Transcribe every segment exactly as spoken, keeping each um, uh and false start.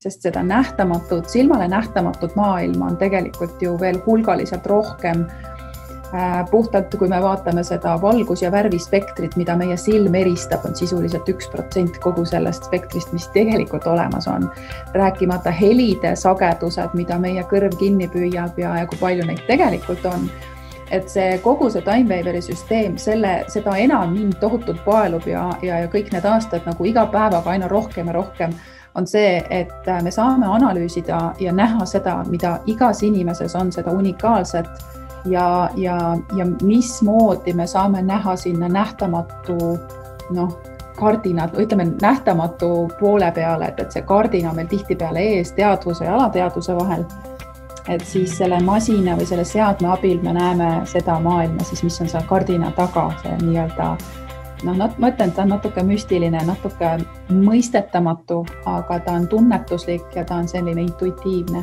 sest seda nähtamatut, silmale nähtamatut maailma on tegelikult ju veel hulgaliselt rohkem. Puhtalt, kui me vaatame seda valgus- ja värvispektrit, mida meie silm eristab, on sisuliselt üks protsent kogu sellest spektrist, mis tegelikult olemas on. Rääkimata helide sagedused, mida meie kõrv kinni püüab ja, ja kui palju neid tegelikult on. Et see kogu see Timewaveri süsteem, selle, seda enam mind tohutult paelub ja, ja, ja kõik need aastad nagu iga päevaga aina rohkem ja rohkem on see, et me saame analüüsida ja näha seda, mida igas inimeses on, seda unikaalset ja, ja, ja mismoodi me saame näha sinna nähtamatu noh, kardina, ütleme nähtamatu poole peale, et, et see kardina meil tihti peale ees teadvuse ja alateadvuse vahel. Et siis selle masina või selle seadme abil me näeme seda maailma, siis mis on seal kardina taga, see nii-öelda, noh, ma ütlen, ta on natuke müstiline, natuke mõistetamatu, aga ta on tunnetuslik ja ta on selline intuitiivne.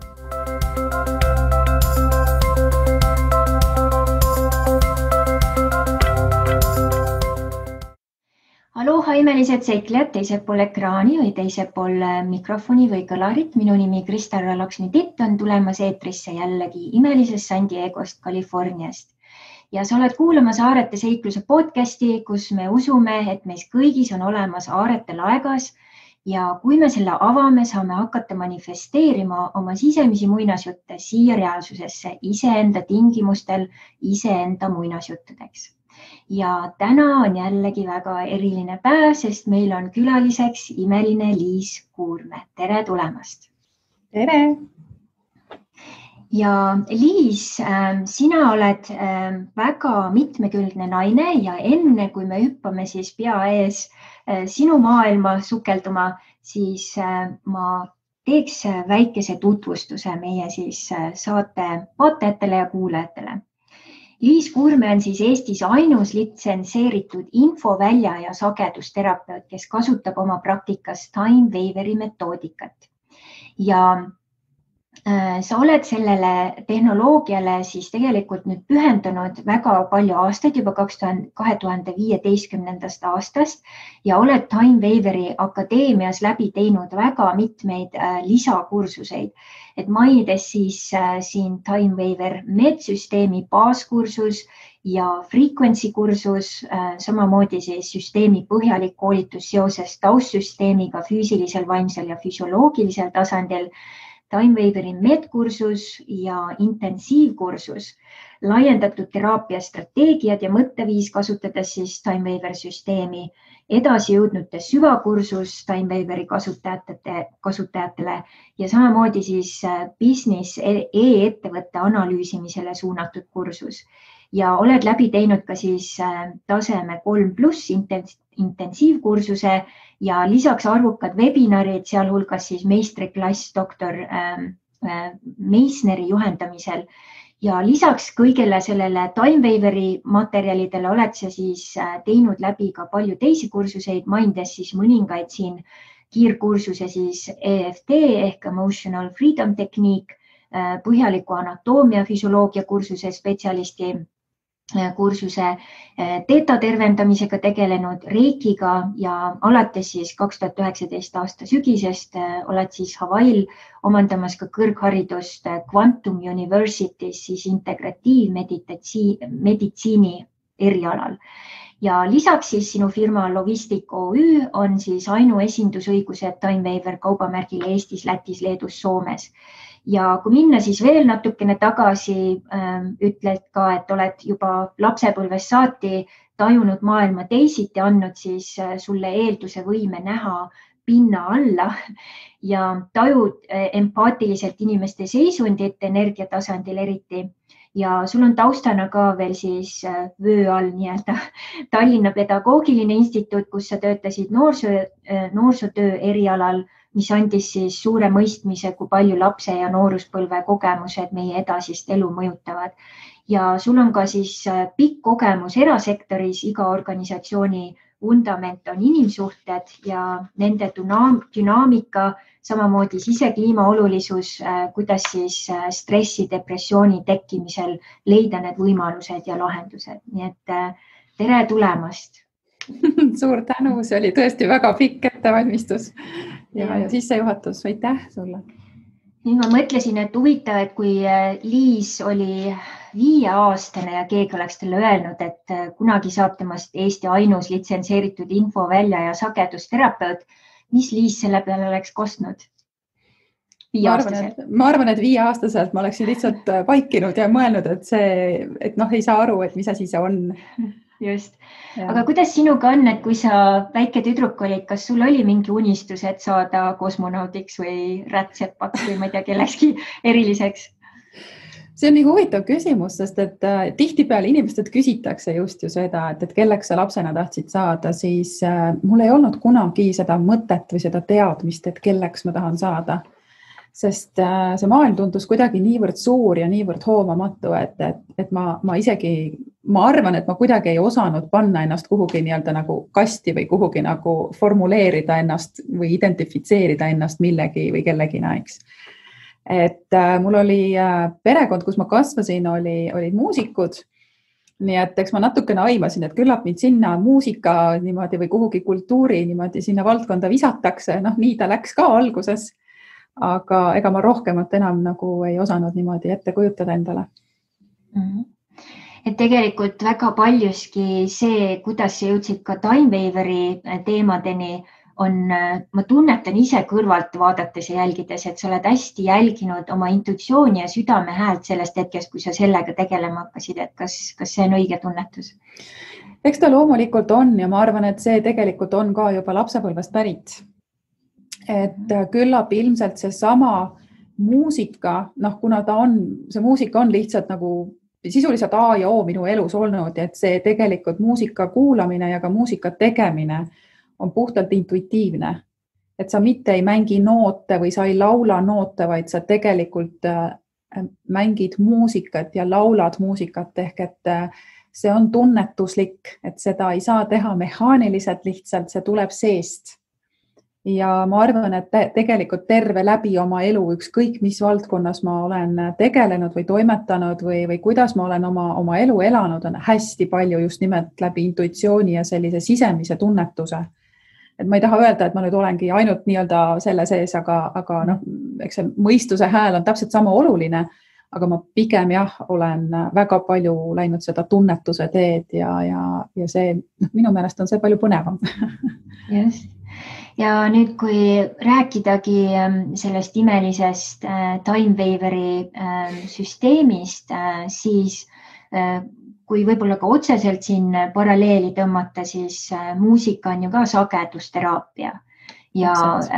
Aloha imelised seiklejad teisel pool ekraani või teisel pool mikrofoni või kõlarit. Minu nimi Kristel Laksmi Titt on tulemas eetrisse jällegi imelisest San Diegost, Californiast. Ja sa oled kuulama Saarete seikluse podcasti, kus me usume, et meis kõigis on olemas aarete laegas ja kui me selle avame, saame hakata manifesteerima oma sisemisi muinasjutte siia reaalsusesse iseenda tingimustel, iseenda muinasjuttudeks. Ja täna on jällegi väga eriline päev, sest meil on külaliseks imeline Liis Kuurme. Tere tulemast! Tere! Ja Liis, sina oled väga mitmekülgne naine ja enne kui me hüppame siis pea ees sinu maailma sukelduma, siis ma teeks väikese tutvustuse meie siis saate vaatajatele ja kuulajatele. Liis Kuurme on siis Eestis ainus litsenseeritud infovälja ja sagedusterapeut, kes kasutab oma praktikas Timewaveri metoodikat. Ja äh, sa oled sellele tehnoloogiale siis tegelikult nüüd pühendanud väga palju aastaid, juba kahe tuhande viieteistkümnendast aastast ja oled Timewaveri akadeemias läbi teinud väga mitmeid äh, lisakursuseid. Et mainides siis äh, siin Timewaver medsüsteemi baaskursus ja frequency kursus, äh, samamoodi siis süsteemi põhjalik koolitus seoses taustsüsteemiga füüsilisel, vaimsel ja füsioloogilisel tasandil, Timewaveri medkursus ja intensiivkursus, laiendatud teraapiastrateegiad ja mõtteviis kasutades siis Timewaver süsteemi, edasi jõudnute süvakursus Timewaveri kasutajate, kasutajatele ja samamoodi siis business e-ettevõtte analüüsimisele suunatud kursus. Ja oled läbi teinud ka siis taseme kolm pluss intensiivkursuse ja lisaks arvukad webinarid, sealhulgas siis meistriklass doktor Meissneri juhendamisel. Ja lisaks kõigele sellele Timewaveri materjalidele oled sa siis teinud läbi ka palju teisi kursuseid, mainides siis mõningaid siin kiirkursuse siis E F T ehk Emotional Freedom Technique, põhjaliku anatoomia füsioloogia kursuse spetsialisti kursuse, teeta tervendamisega tegelenud reikiga ja alates siis kaks tuhat üheksateist aasta sügisest oled siis Hawaii'l omandamas ka kõrgharidust Quantum University's siis integratiivmeditsiini erialal. Ja lisaks siis sinu firma Logistic O Ü on siis ainuesindusõigused Timewaver kaubamärgile Eestis, Lätis, Leedus, Soomes. Ja kui minna siis veel natukene tagasi, ähm, ütled ka, et oled juba lapsepõlvest saati tajunud maailma teisiti, andnud siis sulle eelduse võime näha pinna alla ja tajud empaatiliselt inimeste seisundit energiatasandil eriti. Ja sul on taustana ka veel siis vöö all nii-öelda Tallinna Pedagoogiline Instituut, kus sa töötasid noorsoo, noorsootöö erialal, mis andis siis suure mõistmise, kui palju lapse ja nooruspõlve kogemused meie edasist elu mõjutavad. Ja sul on ka siis pikk kogemus erasektoris, iga organisatsiooni vundament on inimsuhted ja nende dünaamika, samamoodi sisekliima olulisus, kuidas siis stressi, depressiooni tekkimisel leida need võimalused ja lahendused. Nii et tere tulemast! Suur tänu, see oli tõesti väga pikk ettevalmistus ja, ja sissejuhatus, aitäh sulle. Nüüd ma mõtlesin, et huvitav, et kui Liis oli viieaastane ja keegi oleks talle öelnud, et kunagi saab temast Eesti ainus litsenseeritud infovälja ja sagedusterapeut, mis Liis selle peale oleks kostnud? Ma arvan, et, ma arvan, et viieaastaselt ma oleksin lihtsalt vaikinud ja mõelnud, et see, et noh, ei saa aru, et mis asi see on. Just. Aga kuidas sinuga on, et kui sa väike tüdruk olid, kas sul oli mingi unistus, et saada kosmonaudiks või rätsepaks või ma ei tea, kellekski eriliseks? See on nii huvitav küsimus, sest et äh, tihtipeale inimestelt küsitakse just ju seda, et, et kelleks sa lapsena tahtsid saada, siis äh, mul ei olnud kunagi seda mõtet või seda teadmist, et kelleks ma tahan saada. Sest äh, see maailm tundus kuidagi niivõrd suur ja niivõrd hoomamatu, et, et, et ma, ma isegi, ma arvan, et ma kuidagi ei osanud panna ennast kuhugi nii-öelda nagu kasti või kuhugi nagu formuleerida ennast või identifitseerida ennast millegi või kellegina, eks. Et äh, mul oli äh, perekond, kus ma kasvasin, oli, olid muusikud. Nii et eks ma natukene aimasin, et küllap mind sinna muusika niimoodi või kuhugi kultuuri niimoodi sinna valdkonda visatakse. Noh, nii ta läks ka alguses. Aga ega ma rohkemat enam nagu ei osanud niimoodi ette kujutada endale. Mm-hmm. Et tegelikult väga paljuski see, kuidas sa jõudsid ka Time Waveri teemadeni, on, ma tunnetan ise kõrvalt vaadates ja jälgides, et sa oled hästi jälginud oma intuitsiooni ja südame häält sellest hetkest, kui sa sellega tegelema hakkasid, et kas, kas see on õige tunnetus? Eks ta loomulikult on ja ma arvan, et see tegelikult on ka juba lapsepõlvest pärit. Et küllap ilmselt see sama muusika, noh, kuna ta on, see muusika on lihtsalt nagu sisuliselt A ja O minu elus olnud, et see tegelikult muusika kuulamine ja ka muusika tegemine on puhtalt intuitiivne. Et sa mitte ei mängi noote või sa ei laula noote, vaid sa tegelikult mängid muusikat ja laulad muusikat ehk et see on tunnetuslik, et seda ei saa teha mehaaniliselt lihtsalt, see tuleb seest. Ja ma arvan, et tegelikult terve läbi oma elu, ükskõik mis valdkonnas ma olen tegelenud või toimetanud või, või kuidas ma olen oma, oma elu elanud, on hästi palju just nimelt läbi intuitsiooni ja sellise sisemise tunnetuse. Et ma ei taha öelda, et ma nüüd olengi ainult nii-öelda selle sees, aga, aga noh, eks see mõistuse hääl on täpselt sama oluline, aga ma pigem jah, olen väga palju läinud seda tunnetuse teed ja, ja, ja see, noh, minu meelest on see palju põnevam. Just. Ja nüüd, kui rääkidagi sellest imelisest Time Waveri süsteemist, siis kui võib-olla ka otseselt siin paralleeli tõmmata, siis muusika on ju ka sagedusteraapia. Ja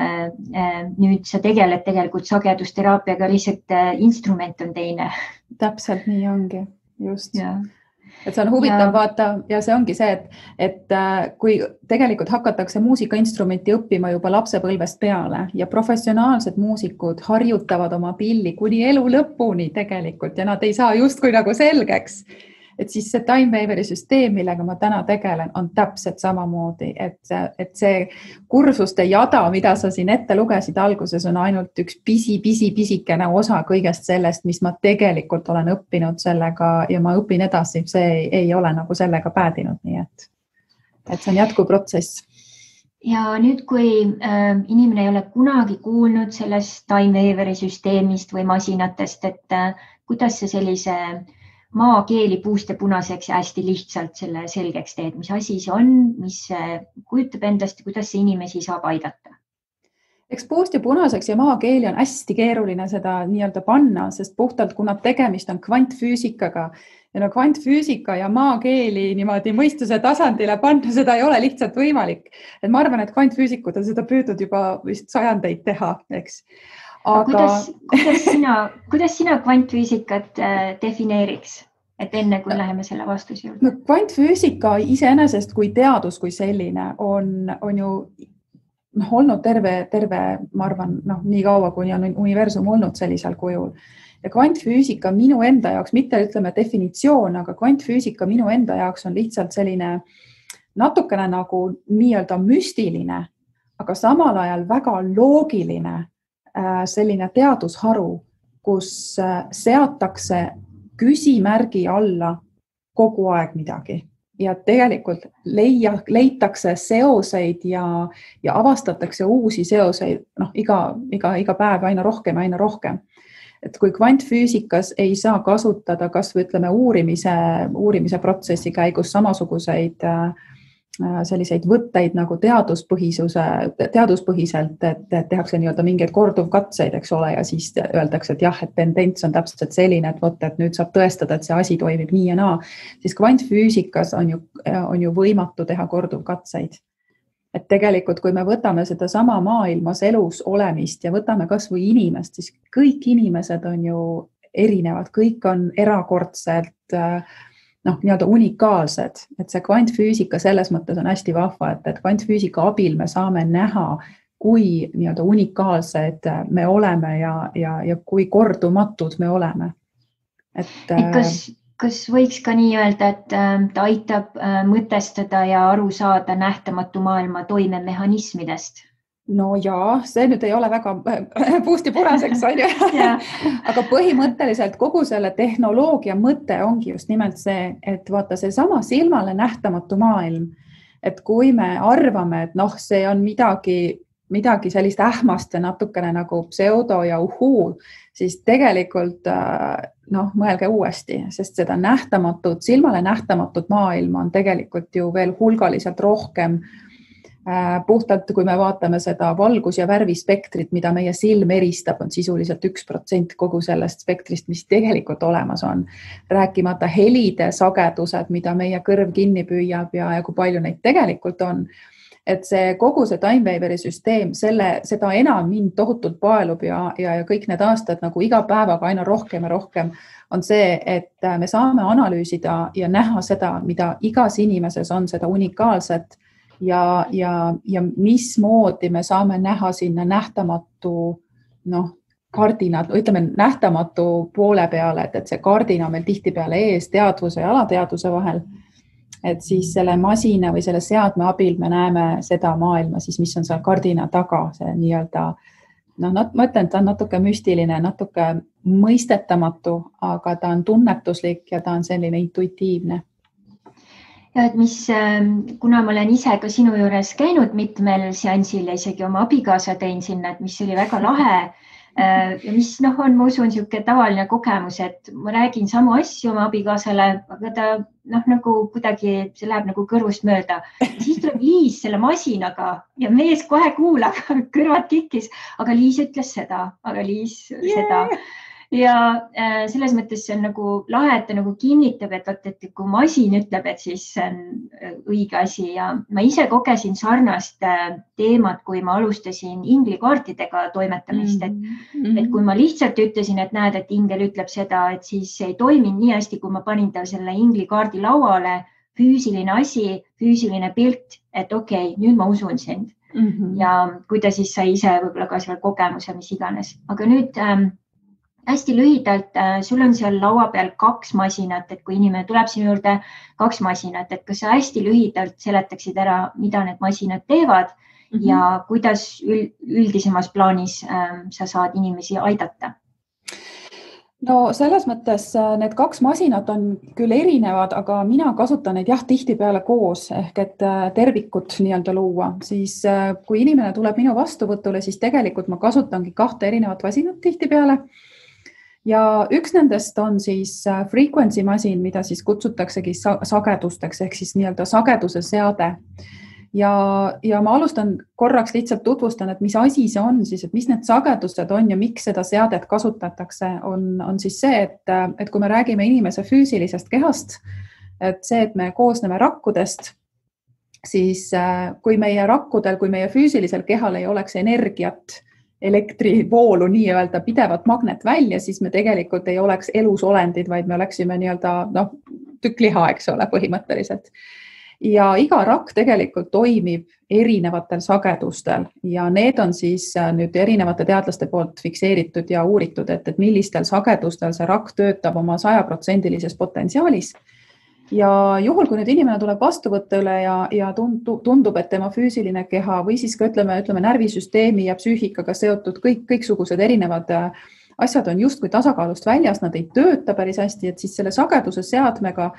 nüüd sa tegeled tegelikult sagedusteraapiaga, lihtsalt instrument on teine. Täpselt nii ongi, just. Ja. Et see on huvitav ja. Vaata ja see ongi see, et, et kui tegelikult hakatakse muusikainstrumenti õppima juba lapsepõlvest peale ja professionaalsed muusikud harjutavad oma pilli kuni elu lõpuni tegelikult ja nad ei saa justkui nagu selgeks. Et siis see Time Waveri süsteem, millega ma täna tegelen, on täpselt samamoodi, et, et see kursuste jada, mida sa siin ette lugesid alguses, on ainult üks pisi, pisi, pisikene osa kõigest sellest, mis ma tegelikult olen õppinud sellega ja ma õpin edasi. See ei, ei ole nagu sellega päädinud, nii et, et see on jätkuv protsess. Ja nüüd, kui äh, inimene ei ole kunagi kuulnud sellest Time Waveri süsteemist või masinatest, et äh, kuidas see sellise maakeeli puust ja punaseks ja hästi lihtsalt selle selgeks teed, mis asi see on, mis kujutab endast ja kuidas see inimesi saab aidata? Eks puust ja punaseks ja maakeeli on hästi keeruline seda nii-öelda panna, sest puhtalt kuna tegemist on kvantfüüsikaga ja no kvantfüüsika ja maakeeli niimoodi mõistuse tasandile panna, seda ei ole lihtsalt võimalik. Et ma arvan, et kvantfüüsikud on seda püüdnud juba vist sajandeid teha, eks. Aga... Kuidas, kuidas, sina, kuidas sina kvantfüüsikat defineeriks, et enne kui läheme selle vastuse juurde? No, kvantfüüsika iseenesest kui teadus kui selline on, on ju no, olnud terve, terve, ma arvan, no, nii kaua, kuni on universum olnud sellisel kujul. Ja kvantfüüsika minu enda jaoks, mitte ütleme definitsioon, aga kvantfüüsika minu enda jaoks on lihtsalt selline natukene nagu nii-öelda müstiline, aga samal ajal väga loogiline selline teadusharu, kus seatakse küsimärgi alla kogu aeg midagi. ja tegelikult leia, leitakse seoseid ja, ja avastatakse uusi seoseid noh, iga, iga, iga päev aina rohkem, aina rohkem. Et kui kvantfüüsikas ei saa kasutada kas või ütleme uurimise, uurimise protsessi käigus samasuguseid äh, selliseid võtteid nagu teaduspõhisuse, teaduspõhiselt, et, et tehakse nii-öelda mingeid korduvkatseid, eks ole, ja siis öeldakse, et jah, et tendents on täpselt selline, et võtta, et nüüd saab tõestada, et see asi toimib nii ja naa, siis kvantfüüsikas on ju, on ju võimatu teha korduvkatseid. Et tegelikult, kui me võtame seda sama maailmas elus olemist ja võtame kas või inimest, siis kõik inimesed on ju erinevad, kõik on erakordselt noh, nii-öelda unikaalsed, et see kvantfüüsika selles mõttes on hästi vahva, et, et kvantfüüsika abil me saame näha, kui nii-öelda unikaalsed me oleme ja, ja, ja kui kordumatud me oleme. Et, et kas, kas võiks ka nii öelda, et ta aitab mõtestada ja aru saada nähtamatu maailma toimemehhanismidest? No jaa, see nüüd ei ole väga puust ja punaseks, on ju. Aga põhimõtteliselt kogu selle tehnoloogia mõte ongi just nimelt see, et vaata see sama silmale nähtamatu maailm, et kui me arvame, et noh, see on midagi, midagi sellist ähmast ja natukene nagu pseudo ja uhuu, siis tegelikult noh, mõelge uuesti, sest seda nähtamatut, silmale nähtamatut maailma on tegelikult ju veel hulgaliselt rohkem. Puhtalt, kui me vaatame seda valgus- ja värvispektrit, mida meie silm eristab, on sisuliselt üks protsent kogu sellest spektrist, mis tegelikult olemas on. Rääkimata helide sagedused, mida meie kõrv kinni püüab ja, ja kui palju neid tegelikult on. Et see kogu see Time Waveri süsteem, selle, seda enam mind tohutult paelub ja, ja, ja kõik need aastad nagu iga päevaga aina rohkem ja rohkem on see, et me saame analüüsida ja näha seda, mida igas inimeses on seda unikaalset ja, ja, ja mismoodi me saame näha sinna nähtamatu noh, kardina, ütleme nähtamatu poole peale, et, et see kardina meil tihtipeale ees teadvuse ja alateadvuse vahel. Et siis selle masina või selle seadme abil me näeme seda maailma, siis mis on seal kardina taga, see nii-öelda, noh, ma ütlen, ta on natuke müstiline, natuke mõistetamatu, aga ta on tunnetuslik ja ta on selline intuitiivne. Ja, et mis, kuna ma olen ise ka sinu juures käinud mitmel seansil ja isegi oma abikaasa tein sinna, et mis oli väga lahe ja mis noh, on, ma usun, siuke tavaline kogemus, et ma räägin samu asju oma abikaasale, aga ta noh, nagu kuidagi see läheb nagu kõrvust mööda. Ja siis tuleb Liis selle masinaga ja mees kohe kuulab, kõrvad kikkis, aga Liis ütles seda, aga Liis yeah. seda. Ja selles mõttes see on nagu lahe, et ta nagu kinnitab, et, et kui masin ütleb, et siis see on õige asi ja ma ise kogesin sarnast teemat, kui ma alustasin inglikaartidega toimetamist, et, mm-hmm. et kui ma lihtsalt ütlesin, et näed, et ingel ütleb seda, et siis ei toiminud nii hästi, kui ma panin tal selle inglikaardi lauale, füüsiline asi, füüsiline pilt, et okei, okay, nüüd ma usun sind. Mm-hmm. Ja kui ta siis sai ise võib-olla ka seal kogemuse, mis iganes. Aga nüüd ähm, hästi lühidalt, sul on seal laua peal kaks masinat, et kui inimene tuleb sinu juurde kaks masinat, et kas sa hästi lühidalt seletaksid ära, mida need masinad teevad mm-hmm. ja kuidas üldisemas plaanis ähm, sa saad inimesi aidata? No selles mõttes need kaks masinat on küll erinevad, aga mina kasutan neid jah tihtipeale koos ehk et tervikut nii-öelda luua. Siis kui inimene tuleb minu vastuvõtule, siis tegelikult ma kasutangi kahte erinevat masinat tihtipeale. Ja üks nendest on siis frequency masin, mida siis kutsutaksegi sagedusteks ehk siis nii-öelda sageduse seade. Ja, ja ma alustan korraks lihtsalt tutvustan, et mis asi see on siis, et mis need sagedused on ja miks seda seadet kasutatakse, on, on siis see, et, et kui me räägime inimese füüsilisest kehast, et see, et me koosneme rakkudest, siis kui meie rakkudel, kui meie füüsilisel kehal ei oleks energiat, elektrivoolu nii-öelda pidevat magnet välja, siis me tegelikult ei oleks elusolendid, vaid me oleksime nii-öelda noh, tükk liha, eks ole, põhimõtteliselt. Ja iga rakk tegelikult toimib erinevatel sagedustel ja need on siis nüüd erinevate teadlaste poolt fikseeritud ja uuritud, et, et millistel sagedustel see rakk töötab oma sajaprotsendilises potentsiaalis. Ja juhul, kui nüüd inimene tuleb vastuvõtte üle ja, ja tundub, et tema füüsiline keha või siis ka ütleme, ütleme närvisüsteemi ja psüühikaga seotud kõik, kõiksugused erinevad asjad on justkui tasakaalust väljas, nad ei tööta päris hästi, et siis selle sageduse seadmega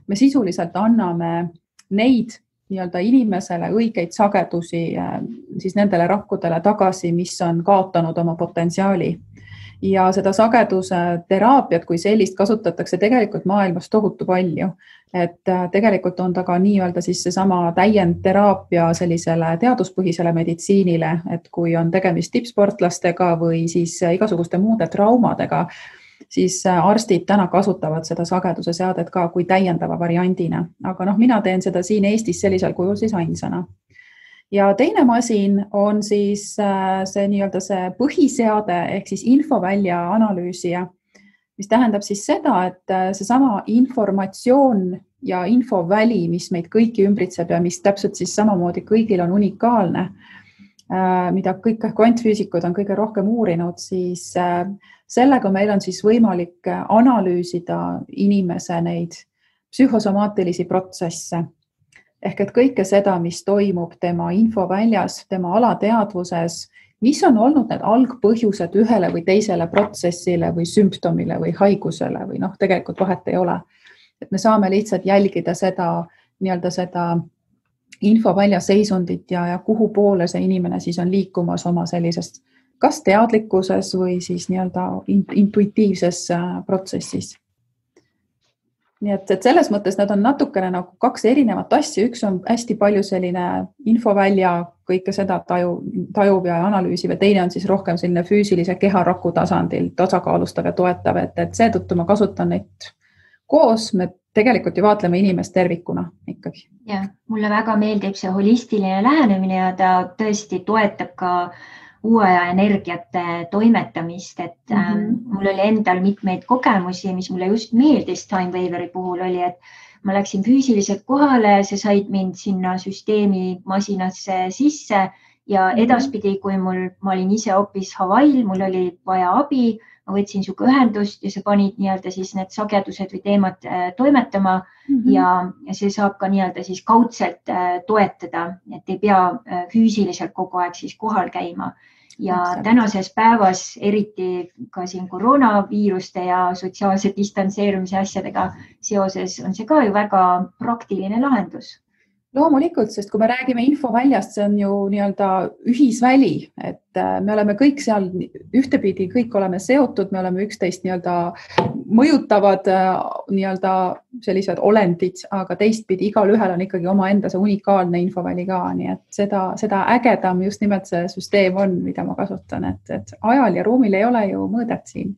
me sisuliselt anname neid nii-öelda inimesele õigeid sagedusi siis nendele rakkudele tagasi, mis on kaotanud oma potentsiaali. Ja seda sageduse teraapiat kui sellist kasutatakse tegelikult maailmas tohutu palju. Et tegelikult on ta ka nii-öelda siis seesama täiendteraapia sellisele teaduspõhisele meditsiinile, et kui on tegemist tippsportlastega või siis igasuguste muude traumadega, siis arstid täna kasutavad seda sageduse seadet ka kui täiendava variandina. Aga noh, mina teen seda siin Eestis sellisel kujul siis ainsana. Ja teine masin on siis see nii-öelda see põhiseade ehk siis infovälja analüüsija, mis tähendab siis seda, et seesama informatsioon ja infoväli, mis meid kõiki ümbritseb ja mis täpselt siis samamoodi kõigil on unikaalne, mida kõik kvantfüüsikud on kõige rohkem uurinud, siis sellega meil on siis võimalik analüüsida inimese neid psühhosomaatilisi protsesse. Ehk et kõike seda, mis toimub tema infoväljas, tema alateadvuses, mis on olnud need algpõhjused ühele või teisele protsessile või sümptomile või haigusele või noh, tegelikult vahet ei ole. Et me saame lihtsalt jälgida seda, nii-öelda seda infovälja seisundit ja, ja kuhu poole see inimene siis on liikumas oma sellisest kas teadlikkuses või siis nii-öelda intuitiivses protsessis. Nii et, et selles mõttes nad on natukene nagu kaks erinevat asja. Üks on hästi palju selline infovälja, kõike seda taju, tajub ja analüüsib ja teine on siis rohkem selline füüsilise keharaku tasandil tasakaalustav ja toetav, et, et seetõttu ma kasutan neid koos, me tegelikult ju vaatleme inimest tervikuna ikkagi. Ja, mulle väga meeldib see holistiline lähenemine ja ta tõesti toetab ka uue aja energiate toimetamist, et mm-hmm. ähm, mul oli endal mitmeid kogemusi, mis mulle just meeldis Time Waveri puhul oli, et ma läksin füüsiliselt kohale, see said mind sinna süsteemi masinasse sisse ja edaspidi, kui mul, ma olin ise hoopis Hawaii'l, mul oli vaja abi, ma võtsin siuke ühendust ja see panid nii-öelda siis need sagedused või teemad äh, toimetama mm-hmm. ja, ja see saab ka nii-öelda siis kaudselt äh, toetada, et ei pea äh, füüsiliselt kogu aeg siis kohal käima. Ja tänases päevas, eriti ka siin koroonaviiruste ja sotsiaalse distantseerumise asjadega seoses, on see ka ju väga praktiline lahendus. Loomulikult, sest kui me räägime infoväljast, see on ju nii-öelda ühisväli, et me oleme kõik seal ühtepidi, kõik oleme seotud, me oleme üksteist nii-öelda mõjutavad nii-öelda sellised olendid, aga teistpidi igal ühel on ikkagi oma enda see unikaalne infoväli ka, nii et seda, seda ägedam just nimelt see süsteem on, mida ma kasutan, et, et ajal ja ruumil ei ole ju mõõdet siin.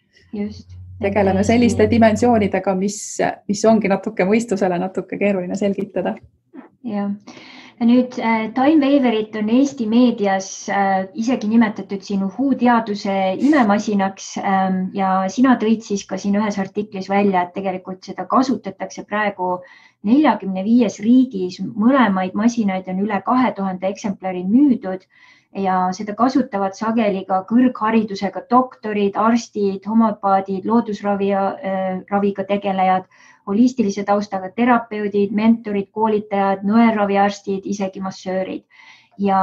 Just. Tegeleme selliste dimensioonidega, mis, mis ongi natuke mõistusele natuke keeruline selgitada. Ja. Ja nüüd äh, Time Waverit on Eesti meedias äh, isegi nimetatud siin uhuu-teaduse imemasinaks ähm, ja sina tõid siis ka siin ühes artiklis välja, et tegelikult seda kasutatakse praegu neljakümne viies riigis, mõlemaid masinaid on üle kahe tuhande eksemplari müüdud ja seda kasutavad sageli ka kõrgharidusega doktorid, arstid, homopaadid, loodusravi ja äh, raviga tegelejad, holistilise taustaga terapeudid, mentorid, koolitajad, nõelraviarstid, isegi massöörid. Ja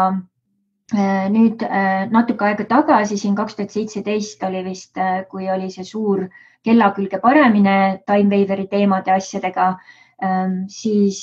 nüüd natuke aega tagasi, siin kaks tuhat seitseteist oli vist, kui oli see suur kella külge paremine Time Waveri teemade asjadega, siis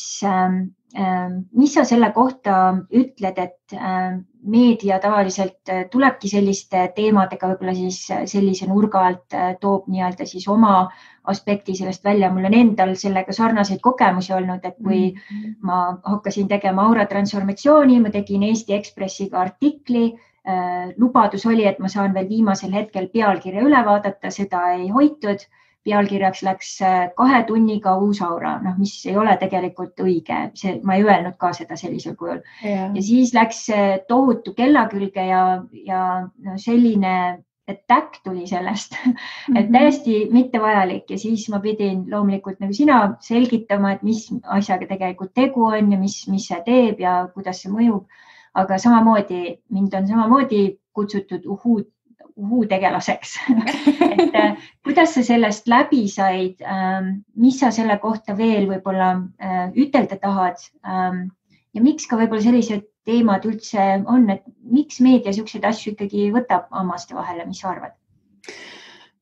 mis sa selle kohta ütled, et meedia tavaliselt tulebki selliste teemadega võib-olla siis sellise nurga alt toob nii-öelda siis oma aspekti sellest välja. Mul on endal sellega sarnaseid kogemusi olnud, et kui ma hakkasin tegema aura transformatsiooni, ma tegin Eesti Ekspressiga artikli, lubadus oli, et ma saan veel viimasel hetkel pealkirja üle vaadata, seda ei hoitud. Pealkirjaks läks kahe tunniga uus aura, noh, mis ei ole tegelikult õige. See, ma ei öelnud ka seda sellisel kujul. Yeah. Ja siis läks tohutu kella külge ja, ja no, selline täkk tuli sellest, mm-hmm. et täiesti mittevajalik ja siis ma pidin loomulikult nagu sina selgitama, et mis asjaga tegelikult tegu on ja mis, mis see teeb ja kuidas see mõjub. Aga samamoodi, mind on samamoodi kutsutud uhuu uhuu tegelaseks. et kuidas sa sellest läbi said, mis sa selle kohta veel võib-olla ütelda tahad ja miks ka võib-olla sellised teemad üldse on, et miks meedia selliseid asju ikkagi võtab hammaste vahele, mis sa arvad?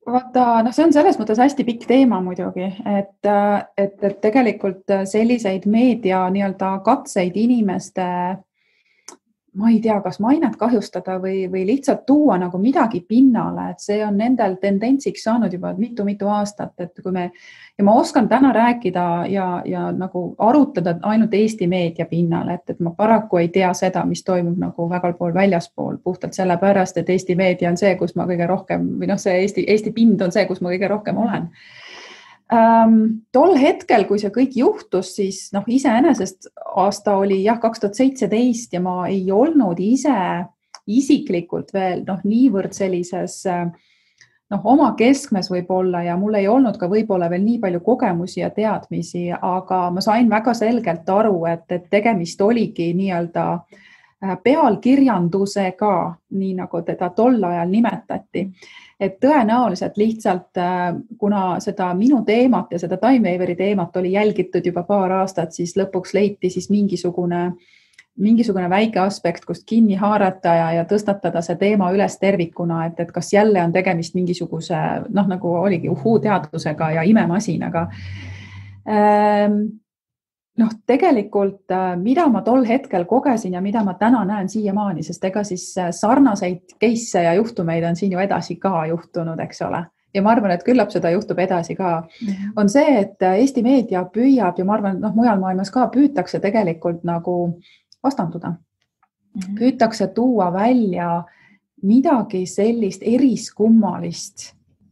Vaata, noh, see on selles mõttes hästi pikk teema muidugi, et, et, et tegelikult selliseid meedia nii-öelda katseid inimeste, ma ei tea, kas mainet kahjustada või, või lihtsalt tuua nagu midagi pinnale, et see on nendel tendentsiks saanud juba mitu-mitu aastat, et kui me, ja ma oskan täna rääkida ja, ja nagu arutleda ainult Eesti meedia pinnal, et, et ma paraku ei tea seda, mis toimub nagu vägal pool väljaspool, puhtalt sellepärast, et Eesti meedia on see, kus ma kõige rohkem, või noh, see Eesti, Eesti pind on see, kus ma kõige rohkem olen. Um, tol hetkel, kui see kõik juhtus, siis noh, iseenesest aasta oli jah, kaks tuhat seitseteist ja ma ei olnud ise isiklikult veel noh, niivõrd sellises noh, oma keskmes võib-olla ja mul ei olnud ka võib-olla veel nii palju kogemusi ja teadmisi, aga ma sain väga selgelt aru, et, et tegemist oligi nii-öelda pealkirjandusega, nii nagu teda tol ajal nimetati. Et tõenäoliselt lihtsalt, kuna seda minu teemat ja seda Time Waveri teemat oli jälgitud juba paar aastat, siis lõpuks leiti siis mingisugune, mingisugune väike aspekt, kust kinni haarata ja, ja tõstatada see teema üles tervikuna, et, et kas jälle on tegemist mingisuguse, noh, nagu oligi uhuu-teadusega ja imemasinaga. Ähm, noh, tegelikult, mida ma tol hetkel kogesin ja mida ma täna näen siiamaani, sest ega siis sarnaseid case'e ja juhtumeid on siin ju edasi ka juhtunud, eks ole. Ja ma arvan, et küllap seda juhtub edasi ka. On see, et Eesti meedia püüab ja ma arvan, et noh, mujal maailmas ka püütakse tegelikult nagu vastanduda. Püütakse tuua välja midagi sellist eriskummalist,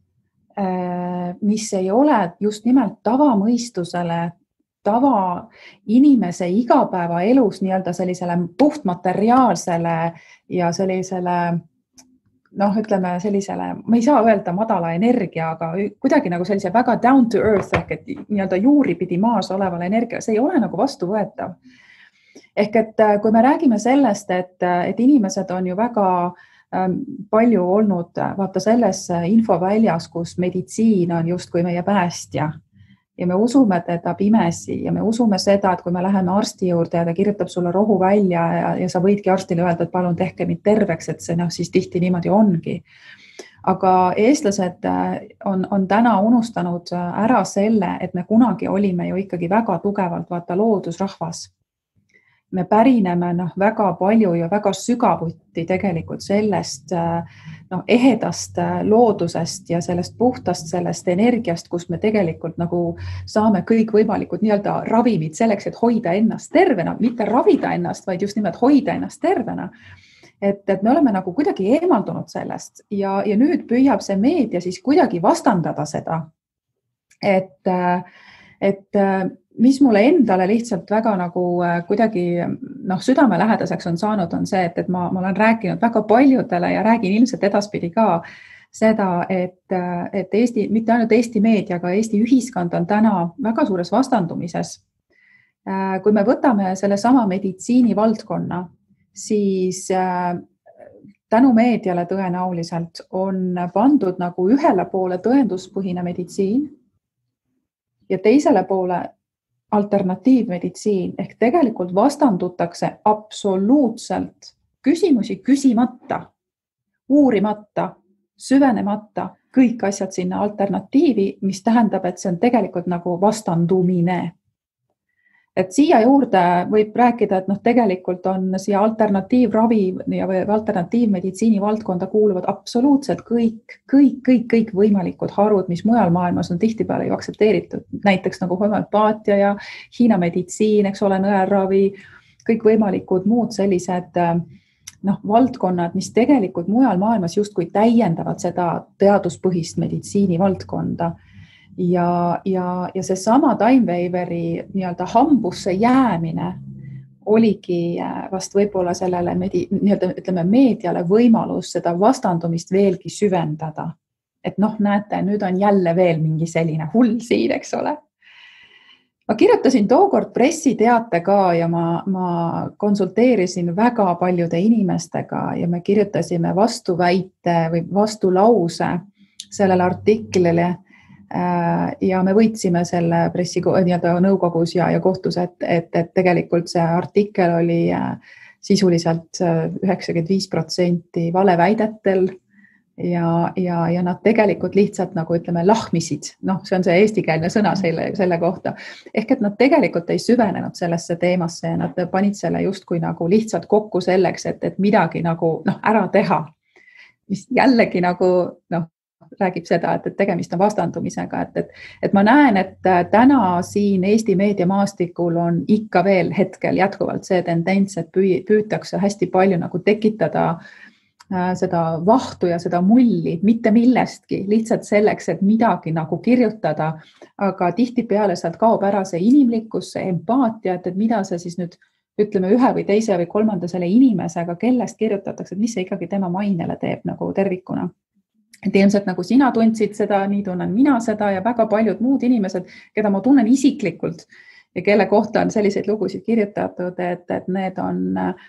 mis ei ole just nimelt tavamõistusele tava inimese igapäevaelus nii-öelda sellisele puhtmateriaalsele ja sellisele, noh, ütleme sellisele, ma ei saa öelda madala energia, aga kuidagi nagu sellise väga down to earth ehk et nii-öelda juuripidi maas olevale energia, see ei ole nagu vastuvõetav. Ehk et kui me räägime sellest, et, et inimesed on ju väga palju olnud vaata selles infoväljas, kus meditsiin on justkui meie päästja. Ja me usume teda pimesi ja me usume seda, et kui me läheme arsti juurde ja ta kirjutab sulle rohu välja ja, ja sa võidki arstile öelda, et palun tehke mind terveks, et see noh, siis tihti niimoodi ongi. Aga eestlased on, on täna unustanud ära selle, et me kunagi olime ju ikkagi väga tugevalt vaata loodusrahvas. Me pärineme noh, väga palju ja väga sügavuti tegelikult sellest noh, ehedast loodusest ja sellest puhtast sellest energiast, kus me tegelikult nagu saame kõik võimalikud nii-öelda ravimid selleks, et hoida ennast tervena, mitte ravida ennast, vaid just nimelt hoida ennast tervena. Et, et me oleme nagu kuidagi eemaldunud sellest ja, ja nüüd püüab see meedia siis kuidagi vastandada seda, et, et mis mulle endale lihtsalt väga nagu kuidagi noh, südamelähedaseks on saanud, on see, et, et ma, ma olen rääkinud väga paljudele ja räägin ilmselt edaspidi ka seda, et, et Eesti, mitte ainult Eesti meedia, aga Eesti ühiskond on täna väga suures vastandumises. Kui me võtame selle sama meditsiini valdkonna, siis tänu meediale tõenäoliselt on pandud nagu ühele poole tõenduspõhine meditsiin ja teisele poole alternatiivmeditsiin ehk tegelikult vastandutakse absoluutselt küsimusi küsimata, uurimata, süvenemata kõik asjad sinna alternatiivi, mis tähendab, et see on tegelikult nagu vastandumine. Et siia juurde võib rääkida, et noh, tegelikult on siia alternatiivravi ja või alternatiivmeditsiini valdkonda kuuluvad absoluutselt kõik, kõik, kõik, kõik võimalikud harud, mis mujal maailmas on tihtipeale ju aktsepteeritud. Näiteks nagu homöopaatia ja Hiina meditsiin, eks ole, nõelravi, kõik võimalikud muud sellised noh, valdkonnad, mis tegelikult mujal maailmas justkui täiendavad seda teaduspõhist meditsiini valdkonda. Ja, ja, ja see sama Time Waveri nii-öelda hambusse jäämine oligi vast võib-olla sellele medi, nii-öelda, ütleme, meediale võimalus seda vastandumist veelgi süvendada. Et noh, näete, nüüd on jälle veel mingi selline hull siin, eks ole. Ma kirjutasin tookord pressiteate ka ja ma, ma konsulteerisin väga paljude inimestega ja me kirjutasime vastuväite või vastulause sellele artiklile. Ja me võitsime selle pressi nii-öelda nõukogus ja, ja kohtus, et, et, et tegelikult see artikkel oli sisuliselt üheksakümmend viis protsenti valeväidetel ja, ja, ja nad tegelikult lihtsalt nagu ütleme lahmisid, noh, see on see eestikeelne sõna selle, selle kohta. Ehk et nad tegelikult ei süvenenud sellesse teemasse ja nad panid selle justkui nagu lihtsalt kokku selleks, et, et midagi nagu noh, ära teha. Mis jällegi nagu noh, räägib seda, et, et tegemist on vastandumisega, et, et, et ma näen, et täna siin Eesti meediamaastikul on ikka veel hetkel jätkuvalt see tendents, et püütakse hästi palju nagu tekitada seda vahtu ja seda mulli, mitte millestki, lihtsalt selleks, et midagi nagu kirjutada, aga tihtipeale sealt kaob ära see inimlikkus, see empaatia, et, et mida see siis nüüd ütleme ühe või teise või kolmanda selle inimesega, kellest kirjutatakse, et mis see ikkagi tema mainele teeb nagu tervikuna. Et ilmselt nagu sina tundsid seda, nii tunnen mina seda ja väga paljud muud inimesed, keda ma tunnen isiklikult ja kelle kohta on selliseid lugusid kirjutatud, et, et need on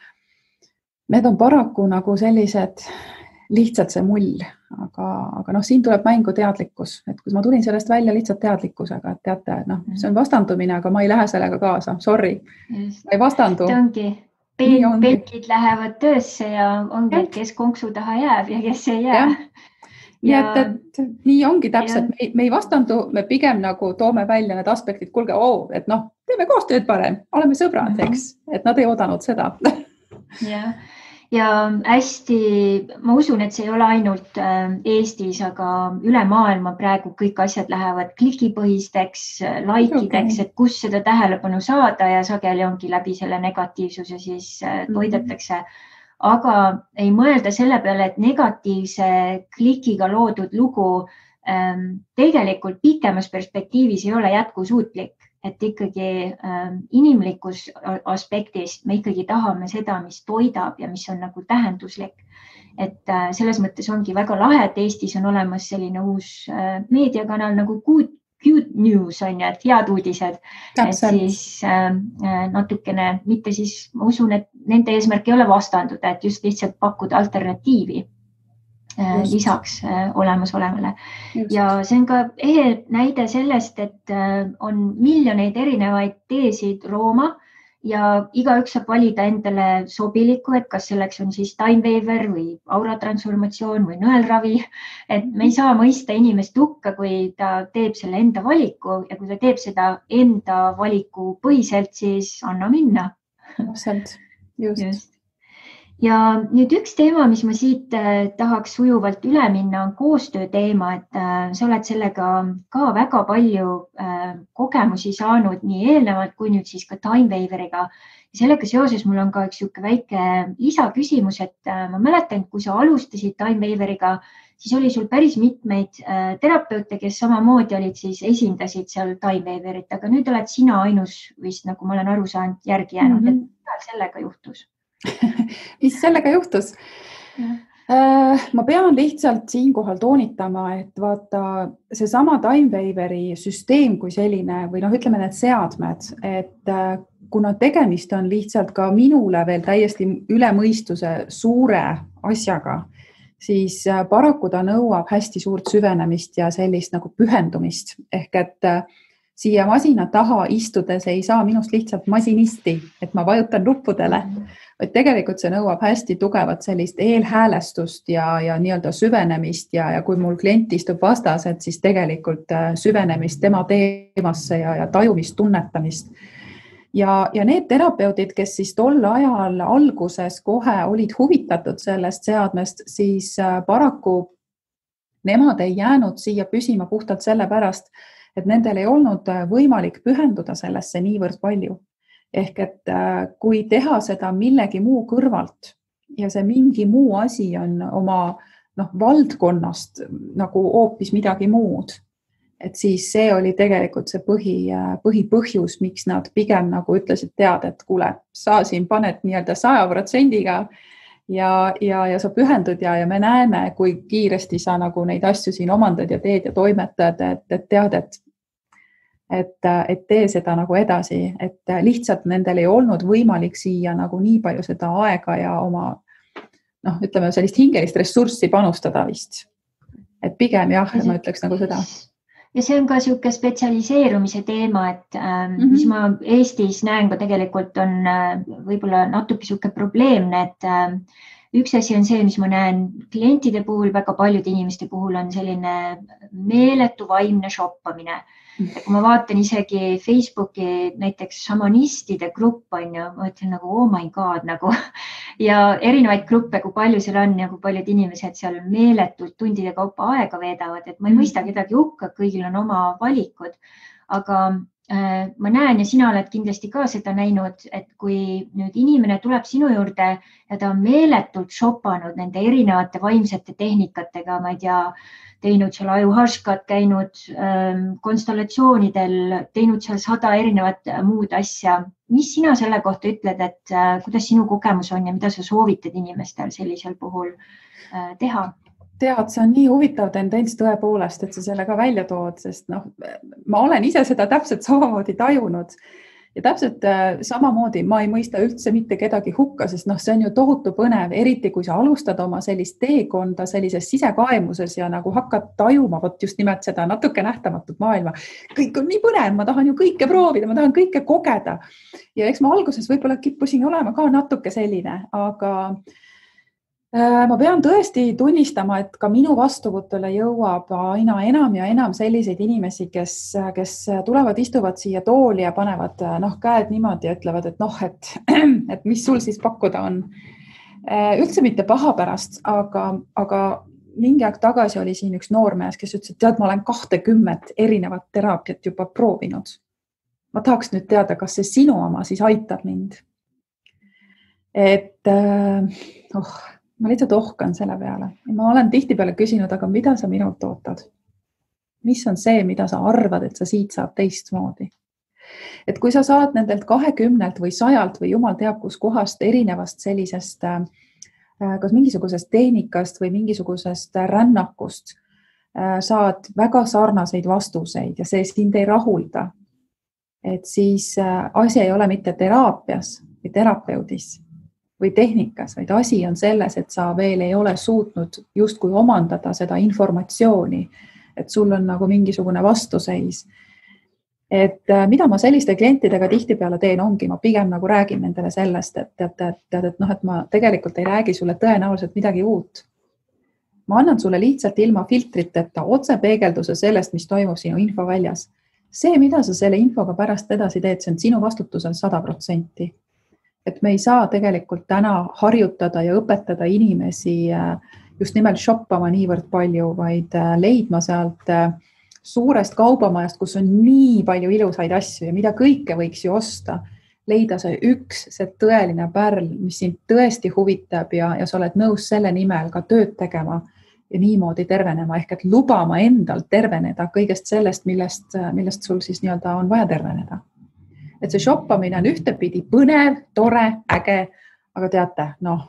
Need on paraku nagu sellised lihtsalt see mull, aga, aga noh, siin tuleb mängu teadlikkus, et kui ma tulin sellest välja lihtsalt teadlikkusega, et teate, noh, see on vastandumine, aga ma ei lähe sellega kaasa, sorry, ma ei vastandu. See ongi, pelkid lähevad töösse ja ongi, et kes konksu taha jääb ja kes ei jää. Ja, et, et nii ongi täpselt, me, me ei vastandu, me pigem nagu toome välja need aspektid, kulge, oo, et noh, teeme koostööd parem, oleme sõbrad, eks, et nad ei oodanud seda. Ja, ja hästi, ma usun, et see ei ole ainult Eestis, aga üle maailma praegu kõik asjad lähevad klikipõhisteks, laikideks, et kus seda tähelepanu saada ja sageli ongi läbi selle negatiivsuse siis toidetakse. Aga ei mõelda selle peale, et negatiivse klikiga loodud lugu tegelikult pikemas perspektiivis ei ole jätkusuutlik. Et ikkagi äh, inimlikus aspektist me ikkagi tahame seda, mis toidab ja mis on nagu tähenduslik. Et äh, selles mõttes ongi väga lahe, et Eestis on olemas selline uus äh, meediakanal nagu Good, good News on ja, et head uudised. Et siis äh, natukene, mitte siis, ma usun, et nende eesmärk ei ole vastanduda, et just lihtsalt pakkuda alternatiivi. Just. Lisaks olemasolevale. Ja see on ka ehe näide sellest, et on miljoneid erinevaid teesid Rooma ja igaüks saab valida endale sobiliku, et kas selleks on siis Timeweaver või auratransformatsioon või nõelravi. Et me ei saa mõista inimest hukka, kui ta teeb selle enda valiku ja kui ta teeb seda enda valiku põhiselt, siis anna minna. Just, just. just. Ja nüüd üks teema, mis ma siit tahaks sujuvalt üle minna, on koostöö teema, et sa oled sellega ka väga palju kogemusi saanud nii eelnevalt kui nüüd siis ka Timewaveriga. Ja sellega seoses mul on ka üks siuke väike lisaküsimus, et ma mäletan, kui sa alustasid Timewaveriga, siis oli sul päris mitmeid terapeute, kes samamoodi olid siis esindasid seal Timewaverit, aga nüüd oled sina ainus vist, nagu ma olen aru saanud, järgi jäänud, mm-hmm. et mida sellega juhtus? Mis sellega juhtus? Ma pean lihtsalt siinkohal toonitama, et vaata see sama Timewaveri süsteem kui selline või noh, ütleme need seadmed, et kuna tegemist on lihtsalt ka minule veel täiesti üle mõistuse suure asjaga, siis paraku ta nõuab hästi suurt süvenemist ja sellist nagu pühendumist. Ehk et siia masina taha istudes ei saa minust lihtsalt masinisti, et ma vajutan nuppudele, vaid tegelikult see nõuab hästi tugevat sellist eelhäälestust ja, ja nii-öelda süvenemist ja, ja kui mul klient istub vastas, et siis tegelikult süvenemist tema teemasse ja, ja tajumist, tunnetamist. Ja, ja need terapeudid, kes siis tol ajal alguses kohe olid huvitatud sellest seadmest, siis paraku nemad ei jäänud siia püsima puhtalt selle pärast, et nendel ei olnud võimalik pühenduda sellesse niivõrd palju. Ehk et kui teha seda millegi muu kõrvalt ja see mingi muu asi on oma noh, valdkonnast nagu hoopis midagi muud, et siis see oli tegelikult see põhi, põhipõhjus, miks nad pigem nagu ütlesid tead, et kuule, sa siin paned nii-öelda saja protsendiga ja, ja, ja sa pühendud ja, ja me näeme, kui kiiresti sa nagu neid asju siin omandad ja teed ja toimetad, et, et tead, et Et, et tee seda nagu edasi, et lihtsalt nendel ei olnud võimalik siia nagu nii palju seda aega ja oma, noh, ütleme sellist hingelist ressurssi panustada vist. Et pigem jah, ma ütleks nagu seda. Ja see on ka siuke spetsialiseerumise teema, et ähm, mm-hmm. mis ma Eestis näen ka tegelikult on äh, võib-olla natuke siuke probleemne, et äh, üks asi on see, mis ma näen klientide puhul, väga paljude inimeste puhul on selline meeletu vaimne shoppamine. Ja kui ma vaatan isegi Facebooki näiteks šamanistide grupp on ju, ma ütlen nagu oh my god nagu ja erinevaid gruppe, kui palju seal on ja kui paljud inimesed seal meeletult tundide kaupa aega veedavad, et ma ei mõista kedagi hukka, kõigil on oma valikud, aga äh, ma näen ja sina oled kindlasti ka seda näinud, et kui nüüd inimene tuleb sinu juurde ja ta on meeletult shopanud nende erinevate vaimsete tehnikatega, ma ei tea, teinud seal ajuharskat, käinud ähm, konstellatsioonidel, teinud seal sada erinevat muud asja. Mis sina selle kohta ütled, et äh, kuidas sinu kogemus on ja mida sa soovitad inimestel sellisel puhul äh, teha? Tead, see on nii huvitav tendents tõepoolest, et sa selle ka välja tood, sest noh, ma olen ise seda täpselt samamoodi tajunud. Ja täpselt äh, samamoodi ma ei mõista üldse mitte kedagi hukka, sest noh, see on ju tohutu põnev, eriti kui sa alustad oma sellist teekonda sellises sisekaemuses ja nagu hakkad tajuma vot just nimelt seda natuke nähtamatut maailma. Kõik on nii põnev, ma tahan ju kõike proovida, ma tahan kõike kogeda. Ja eks ma alguses võib-olla kippusin olema ka natuke selline, aga ma pean tõesti tunnistama, et ka minu vastuvõtule jõuab aina enam ja enam selliseid inimesi, kes, kes tulevad, istuvad siia tooli ja panevad noh, käed niimoodi ja ütlevad, et noh, et, et mis sul siis pakkuda on. Üldse mitte paha pärast, aga, aga mingi aeg tagasi oli siin üks noormees, kes ütles, et tead, ma olen kahtekümmet erinevat teraapiat juba proovinud. Ma tahaks nüüd teada, kas see sinu oma siis aitab mind. Et oh, ma lihtsalt ohkan selle peale. Ma olen tihti peale küsinud, aga mida sa minult ootad? Mis on see, mida sa arvad, et sa siit saad teistmoodi? Et kui sa saad nendelt kahekümnelt või sajalt või jumal teab kus kohast erinevast sellisest kas mingisugusest tehnikast või mingisugusest rännakust saad väga sarnaseid vastuseid ja see sind ei rahulda, et siis asi ei ole mitte teraapias või terapeudis või tehnikas, vaid asi on selles, et sa veel ei ole suutnud justkui omandada seda informatsiooni, et sul on nagu mingisugune vastuseis. Et mida ma selliste klientidega tihtipeale teen ongi, ma pigem nagu räägin nendele sellest, et, et, et, et, noh, et ma tegelikult ei räägi sulle tõenäoliselt midagi uut. Ma annan sulle lihtsalt ilma filtriteta otse peegelduse sellest, mis toimub sinu infoväljas. See, mida sa selle infoga pärast edasi teed, see on sinu vastutusel sada protsenti. Et me ei saa tegelikult täna harjutada ja õpetada inimesi just nimelt shoppama niivõrd palju, vaid leidma sealt suurest kaubamajast, kus on nii palju ilusaid asju ja mida kõike võiks ju osta, leida see üks, see tõeline pärl, mis sind tõesti huvitab ja, ja sa oled nõus selle nimel ka tööd tegema ja niimoodi tervenema, ehk et lubama endal terveneda kõigest sellest, millest, millest sul siis nii-öelda on vaja terveneda. Et see shoppamine on ühtepidi põnev, tore, äge, aga teate, noh.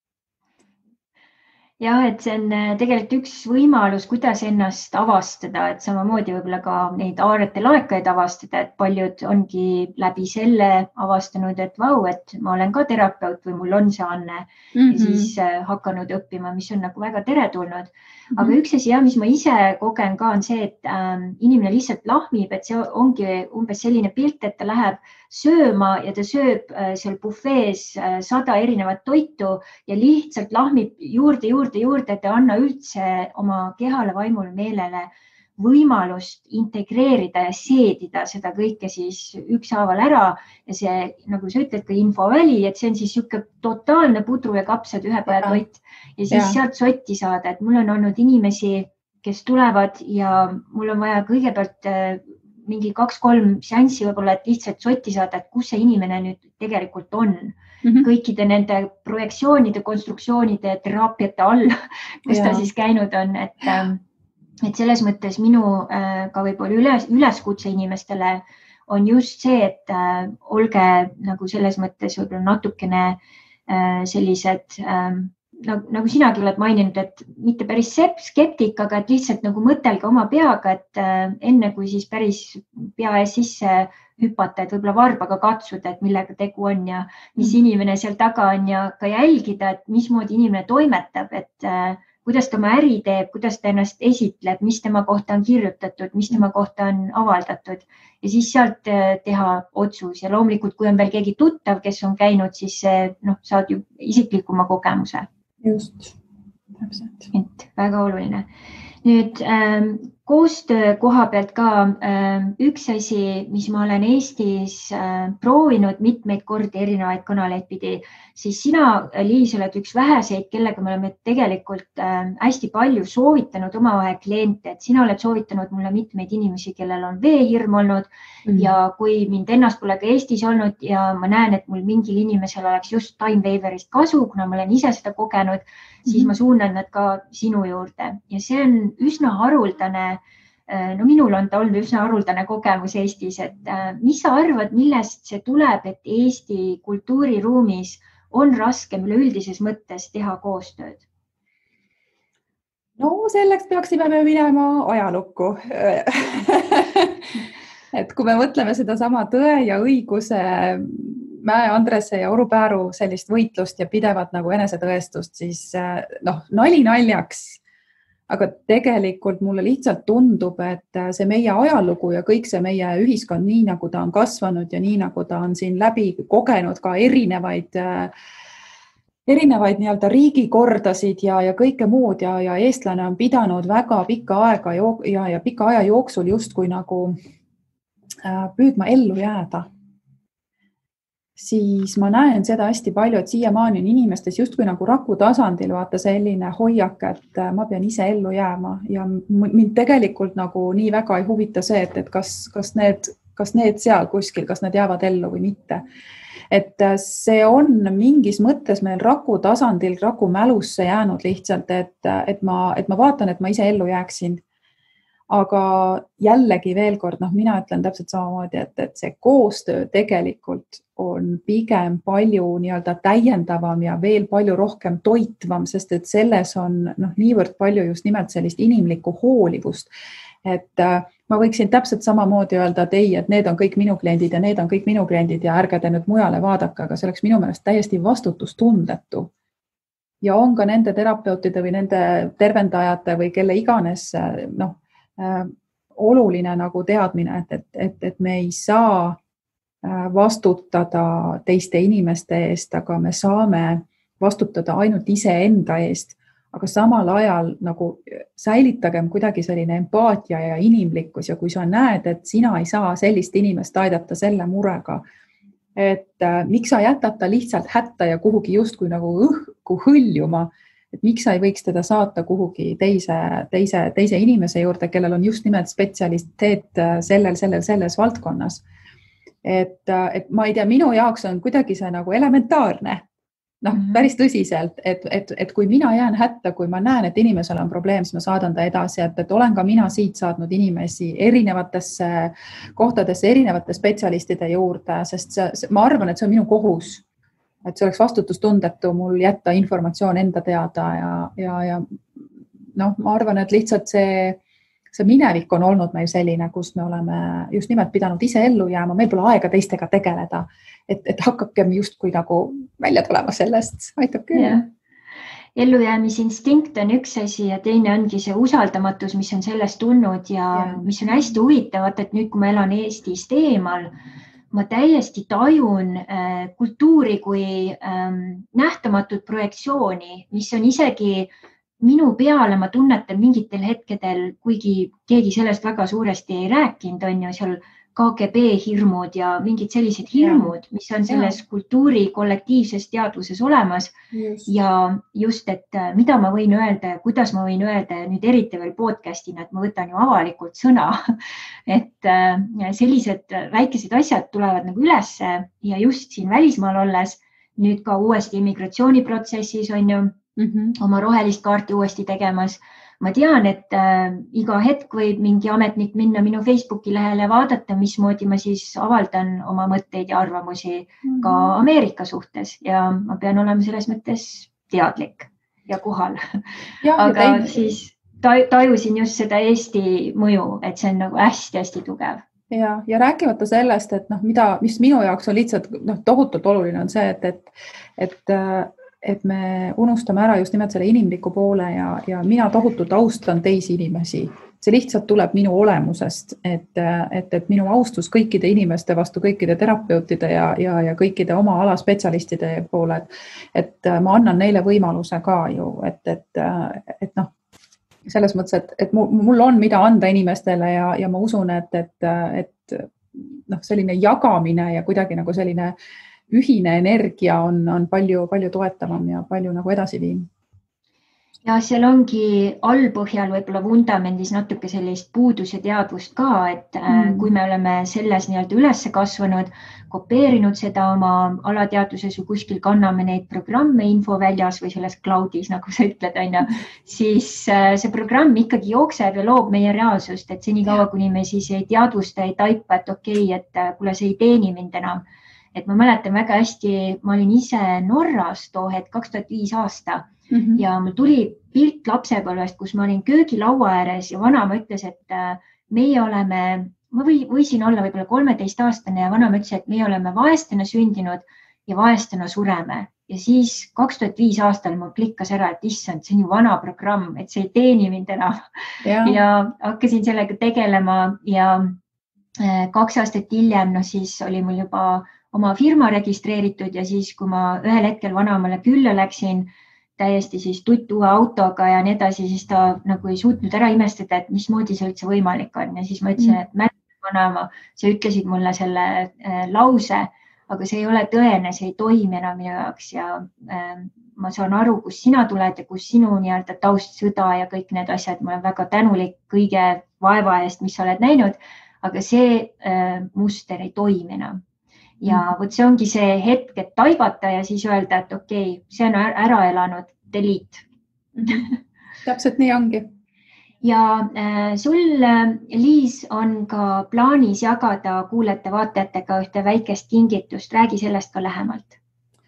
Ja, et see on tegelikult üks võimalus, kuidas ennast avastada, et samamoodi võib-olla ka neid aarete laekaid avastada, et paljud ongi läbi selle avastanud, et vau, et ma olen ka terapeut või mul on see anne mm-hmm. ja siis hakanud õppima, mis on nagu väga teretulnud. Mm-hmm. Aga üks asi, ja, mis ma ise kogen ka on see, et ähm, inimene lihtsalt lahmib, et see ongi umbes selline pilt, et ta läheb sööma ja ta sööb äh, seal bufees äh, sada erinevat toitu ja lihtsalt lahmib juurde, juurde, juurde, et ta anna üldse oma kehale, vaimule, meelele võimalust integreerida ja seedida seda kõike siis ükshaaval ära ja see, nagu sa ütled, ka infoväli, et see on siis siuke totaalne pudru ja kapsad ühepajatoit ja siis ja. Sealt sotti saada, et mul on olnud inimesi, kes tulevad ja mul on vaja kõigepealt mingi kaks-kolm seanssi võib-olla, et lihtsalt sotti saada, et kus see inimene nüüd tegelikult on. Mm-hmm. Kõikide nende projektsioonide, konstruktsioonide, teraapiate all, kus ja. Ta siis käinud on, et, et selles mõttes minu ka võib-olla üles, üleskutse inimestele on just see, et äh, olge nagu selles mõttes võib-olla natukene äh, sellised äh, Nagu, nagu sinagi oled maininud, et mitte päris skeptik, aga et lihtsalt nagu mõtelge oma peaga, et äh, enne kui siis päris pea ees sisse hüpata, et võib-olla varbaga katsuda, et millega tegu on ja mis mm. inimene seal taga on ja ka jälgida, et mismoodi inimene toimetab, et äh, kuidas ta oma äri teeb, kuidas ta ennast esitleb, mis tema kohta on kirjutatud, mis tema kohta on avaldatud ja siis sealt äh, teha otsus ja loomulikult, kui on veel keegi tuttav, kes on käinud, siis äh, noh, saad ju isiklikuma kogemuse. Just, täpselt. Et väga oluline. Nüüd ähm, koostöö koha pealt ka ähm, üks asi, mis ma olen Eestis äh, proovinud mitmeid kordi erinevaid kanaleid pidi, siis sina, Liis, oled üks väheseid, kellega me oleme tegelikult äh, hästi palju soovitanud omavahel kliente, et sina oled soovitanud mulle mitmeid inimesi, kellel on veehirm olnud mm. ja kui mind ennast pole ka Eestis olnud ja ma näen, et mul mingil inimesel oleks just Time Waverist kasu, kuna ma olen ise seda kogenud, siis ma suunan nad ka sinu juurde ja see on üsna haruldane. No minul on ta olnud üsna haruldane kogemus Eestis, et mis sa arvad, millest see tuleb, et Eesti kultuuriruumis on raskem üleüldises mõttes teha koostööd? No selleks peaksime me minema ajalukku. Et kui me mõtleme seda sama tõe ja õiguse Mäe Andrese ja Oru Pääru sellist võitlust ja pidevat nagu enesetõestust, siis noh, nali naljaks, aga tegelikult mulle lihtsalt tundub, et see meie ajalugu ja kõik see meie ühiskond nii, nagu ta on kasvanud ja nii, nagu ta on siin läbi kogenud ka erinevaid, erinevaid nii-öelda riigikordasid ja, ja kõike muud ja, ja eestlane on pidanud väga pikka aega ja, ja pika aja jooksul justkui nagu püüdma ellu jääda. Siis ma näen seda hästi palju, et siiamaani on inimestes justkui nagu raku tasandil vaata selline hoiak, et ma pean ise ellu jääma ja mind tegelikult nagu nii väga ei huvita see, et, et kas, kas, need, kas need seal kuskil, kas need jäävad ellu või mitte. Et see on mingis mõttes meil raku tasandil, raku mälusse jäänud lihtsalt, et, et, ma, et ma vaatan, et ma ise ellu jääksin. Aga jällegi veel kord, noh, mina ütlen täpselt samamoodi, et, et see koostöö tegelikult on pigem palju nii-öelda täiendavam ja veel palju rohkem toitvam, sest et selles on noh, niivõrd palju just nimelt sellist inimlikku hoolivust. Et äh, ma võiksin täpselt samamoodi öelda, et ei, et need on kõik minu kliendid ja need on kõik minu kliendid ja ärge te nüüd mujale vaadake, aga see oleks minu meelest täiesti vastutustundetu. Ja on ka nende terapeutide või nende tervendajate või kelle iganes noh, Äh, oluline nagu teadmine, et, et, et, et me ei saa äh, vastutada teiste inimeste eest, aga me saame vastutada ainult iseenda eest, aga samal ajal nagu säilitagem kuidagi selline empaatia ja inimlikkus ja kui sa näed, et sina ei saa sellist inimest aidata selle murega, et äh, miks sa jätad ta lihtsalt hätta ja kuhugi justkui nagu õhku hõljuma, et miks sa ei võiks teda saata kuhugi teise, teise, teise inimese juurde, kellel on just nimelt spetsialiteet sellel, sellel, selles valdkonnas. Et, et ma ei tea, minu jaoks on kuidagi see nagu elementaarne, noh, mm-hmm. päris tõsiselt, et, et, et kui mina jään hätta, kui ma näen, et inimesel on probleem, siis ma saadan ta edasi, et, et olen ka mina siit saatnud inimesi erinevatesse kohtadesse, erinevate spetsialistide juurde, sest see, see, ma arvan, et see on minu kohus. Et see oleks vastutustundetu mul jätta informatsioon enda teada ja, ja, ja noh, ma arvan, et lihtsalt see, see minevik on olnud meil selline, kus me oleme just nimelt pidanud ise ellu jääma, meil pole aega teistega tegeleda, et, et hakkakem justkui nagu välja tulema sellest, aitab küll. Yeah. Ellujäämisinstinkt on üks asi ja teine ongi see usaldamatus, mis on sellest tulnud ja yeah. mis on hästi huvitavat, et nüüd, kui ma elan Eestist eemal, ma täiesti tajun äh, kultuuri kui ähm, nähtamatut projektsiooni, mis on isegi minu peale, ma tunnetan mingitel hetkedel, kuigi keegi sellest väga suuresti ei rääkinud, on ju seal K G B hirmud ja mingid sellised hirmud, mis on selles ja. Kultuuri kollektiivses teadvuses olemas just. Ja just, et mida ma võin öelda ja kuidas ma võin öelda ja nüüd eriti veel podcastina, et ma võtan ju avalikult sõna, et sellised väikesed asjad tulevad nagu ülesse ja just siin välismaal olles, nüüd ka uuesti immigratsiooniprotsessis on ju mm-hmm. oma rohelist kaarti uuesti tegemas. Ma tean, et äh, iga hetk võib mingi ametnik minna minu Facebooki lehele ja vaadata, mismoodi ma siis avaldan oma mõtteid ja arvamusi mm-hmm. ka Ameerika suhtes ja ma pean olema selles mõttes teadlik ja kohal. Ja, aga teid... siis tajusin just seda Eesti mõju, et see on nagu hästi-hästi tugev. Ja, ja rääkivata sellest, et noh, mida, mis minu jaoks on lihtsalt noh, tohutult oluline on see, et, et, et et me unustame ära just nimelt selle inimliku poole ja, ja mina tohutult austan teisi inimesi see lihtsalt tuleb minu olemusest, et, et, et minu austus kõikide inimeste vastu, kõikide terapeutide ja, ja, ja kõikide oma ala spetsialistide poole, et, et ma annan neile võimaluse ka ju, et, et, et noh, selles mõttes, et, et mul on mida anda inimestele ja, ja ma usun, et, et, et noh, selline jagamine ja kuidagi nagu selline ühine energia on, on palju, palju toetavam ja palju nagu edasi viim. Ja seal ongi allpõhjal võib-olla vundamendis natuke sellist puuduse teadvust ka, et mm. kui me oleme selles nii-öelda üles kasvanud, kopeerinud seda oma alateadvuses või kuskil kanname neid programme infoväljas või selles cloudis, nagu sa ütled, on ju, siis see programm ikkagi jookseb ja loob meie reaalsust, et senikaua, kuni me siis ei teadvusta, ei taipa, et okei, okay, et kuule, see ei teeni mind enam. Et ma mäletan väga hästi, ma olin ise Norras too hetk kaks tuhat viis aasta mm -hmm. ja mul tuli pilt lapsepõlvest, kus ma olin köögilaua ääres ja vanaema ütles, et meie oleme, ma või, võisin olla võib-olla kolmeteist aastane ja vanaema ütles, et meie oleme vaestena sündinud ja vaestena sureme. Ja siis kaks tuhat viis aastal mul klikkas ära, et issand, see on ju vana programm, et see ei teeni mind enam. Ja, ja hakkasin sellega tegelema ja kaks aastat hiljem, no siis oli mul juba oma firma registreeritud ja siis, kui ma ühel hetkel vanaemale külla läksin, täiesti siis tutt uue autoga ja nii edasi, siis ta nagu ei suutnud ära imestada, et mismoodi see üldse võimalik on. Ja siis ma ütlesin, et mäletan vanaema, sa ütlesid mulle selle äh, lause, aga see ei ole tõene, see ei toimi enam minu jaoks ja äh, ma saan aru, kus sina tuled ja kus sinu nii-öelda taustsõda ja kõik need asjad. Ma olen väga tänulik kõige vaeva eest, mis sa oled näinud, aga see äh, muster ei toimi enam. Ja võt see ongi see hetk, et taibata ja siis öelda, et okei, okay, see on ära elanud, delete. Täpselt nii ongi. Ja äh, sul, Liis, on ka plaanis jagada kuulete vaatajatega ühte väikest kingitust. Räägi sellest ka lähemalt.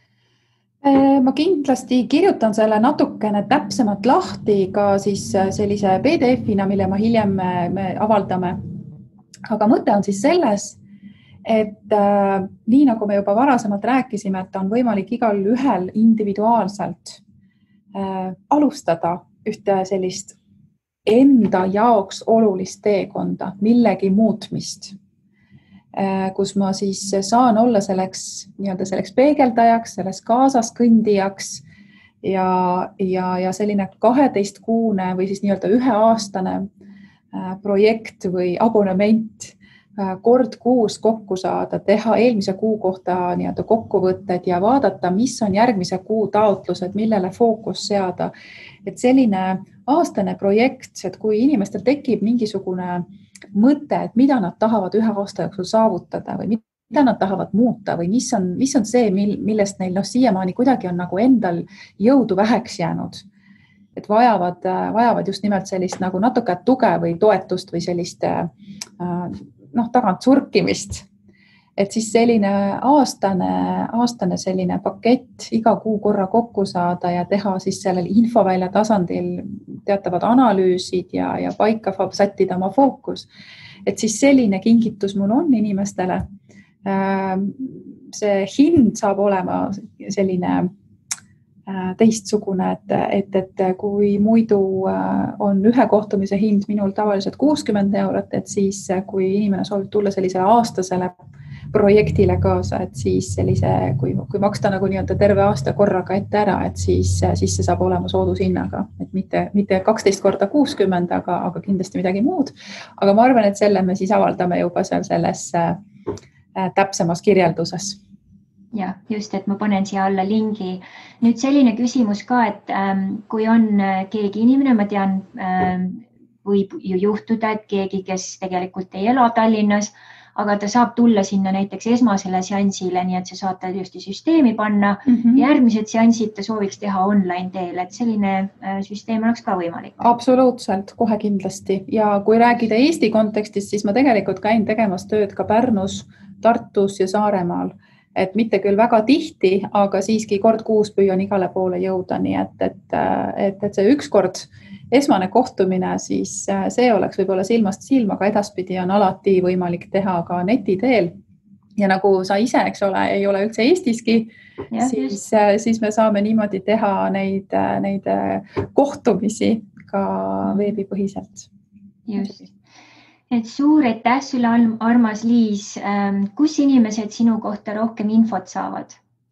Ma kindlasti kirjutan selle natukene täpsemalt lahti ka siis sellise P D F-ina, mille ma hiljem me avaldame. Aga mõte on siis selles, et äh, nii nagu me juba varasemalt rääkisime, et on võimalik igal ühel individuaalselt äh, alustada ühte sellist enda jaoks olulist teekonda, millegi muutmist, äh, kus ma siis saan olla selleks, nii-öelda selleks peegeldajaks, selles kaasas kõndijaks ja, ja, ja selline kaheteistkuune või siis nii-öelda üheaastane äh, projekt või abonement kord kuus kokku saada, teha eelmise kuu kohta nii-öelda kokkuvõtted ja vaadata, mis on järgmise kuu taotlused, millele fookus seada. Et selline aastane projekt, et kui inimestel tekib mingisugune mõte, et mida nad tahavad ühe aasta jooksul saavutada või mida nad tahavad muuta või mis on, mis on see, millest neil no, siiamaani kuidagi on nagu endal jõudu väheks jäänud. Et vajavad, vajavad just nimelt sellist nagu natuke tuge või toetust või sellist äh, noh, tagant surkimist, et siis selline aastane, aastane selline pakett iga kuu korra kokku saada ja teha siis sellel infovälja tasandil teatavad analüüsid ja, ja paika sättida oma fookus. Et siis selline kingitus mul on inimestele. See hind saab olema selline teistsugune, et, et, et kui muidu on ühe kohtumise hind minul tavaliselt kuuskümmend eurot, et siis kui inimene soovib tulla sellisele aastasele projektile kaasa, et siis sellise, kui, kui maksta nagu nii-öelda terve aasta korraga ette ära, et siis, siis see saab olema soodushinnaga, et mitte, mitte kaksteist korda kuuskümmend, aga, aga kindlasti midagi muud. Aga ma arvan, et selle me siis avaldame juba seal selles täpsemas kirjelduses. Ja just, et ma panen siia alla lingi. Nüüd selline küsimus ka, et ähm, kui on keegi inimene, ma tean, ähm, võib ju juhtuda, et keegi, kes tegelikult ei ela Tallinnas, aga ta saab tulla sinna näiteks esmasele seansile, nii et sa saad ta just süsteemi panna mm -hmm. ja järgmised seansid ta sooviks teha online teel, et selline äh, süsteem oleks ka võimalik. Absoluutselt, kohe kindlasti. Ja kui räägida Eesti kontekstis, siis ma tegelikult käin tegemas tööd ka Pärnus, Tartus ja Saaremaal. Et mitte küll väga tihti, aga siiski kord kuus püüan igale poole jõuda, nii et, et, et, et see ükskord esmane kohtumine, siis see oleks võib-olla silmast silma, aga edaspidi on alati võimalik teha ka neti teel. Ja nagu sa ise, eks ole, ei ole üldse Eestiski, ja, siis, siis me saame niimoodi teha neid, neid kohtumisi ka veebipõhiselt. just. Et suur aitäh sulle, armas Liis. Kus inimesed sinu kohta rohkem infot saavad?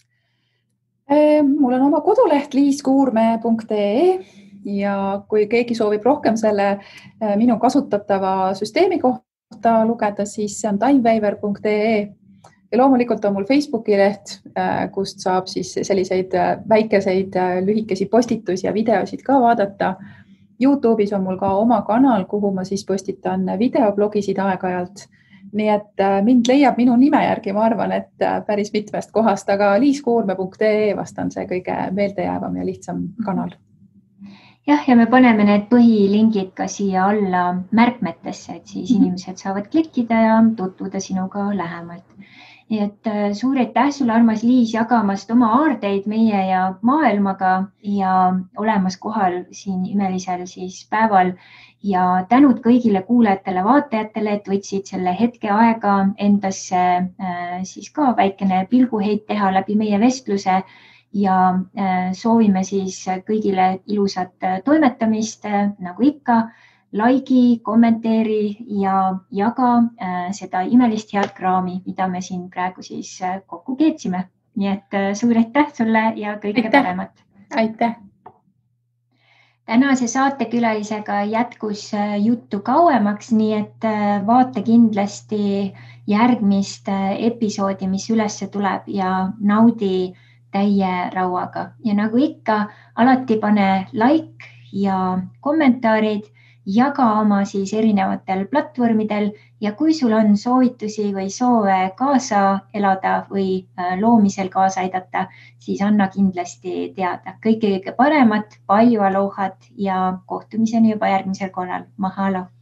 Mul on oma koduleht liiskuurme punkt ee ja kui keegi soovib rohkem selle minu kasutatava süsteemi kohta lugeda, siis see on timewaver punkt ee ja loomulikult on mul Facebooki leht, kust saab siis selliseid väikeseid lühikesi postitusi ja videosid ka vaadata. YouTube'is on mul ka oma kanal, kuhu ma siis postitan videoblogisid aeg-ajalt. Nii et mind leiab minu nime järgi, ma arvan, et päris mitmest kohast, aga liiskuurme punkt ee vast on see kõige meeldejäävam ja lihtsam kanal. Jah, ja me paneme need põhilingid ka siia alla märkmetesse, et siis mm-hmm. inimesed saavad klikkida ja tutvuda sinuga lähemalt. Nii et suur aitäh sulle, armas Liis, jagamast oma aardeid meie ja maailmaga ja olemas kohal siin imelisel siis päeval ja tänud kõigile kuulajatele, vaatajatele, et võtsid selle hetke aega endasse siis ka väikene pilguheit teha läbi meie vestluse ja soovime siis kõigile ilusat toimetamist nagu ikka. Laigi, kommenteeri ja jaga seda imelist head kraami, mida me siin praegu siis kokku keetsime. Nii et suur aitäh sulle ja kõike aitäh. paremat. Aitäh. Tänase saatekülalisega jätkus juttu kauemaks, nii et vaata kindlasti järgmist episoodi, mis ülesse tuleb ja naudi täie rauaga. Ja nagu ikka, alati pane like ja kommentaarid, jaga oma siis erinevatel platvormidel ja kui sul on soovitusi või soove kaasa elada või loomisel kaasa aidata, siis anna kindlasti teada. Kõike kõige paremat, palju alohat ja kohtumiseni juba järgmisel korral. Mahalo!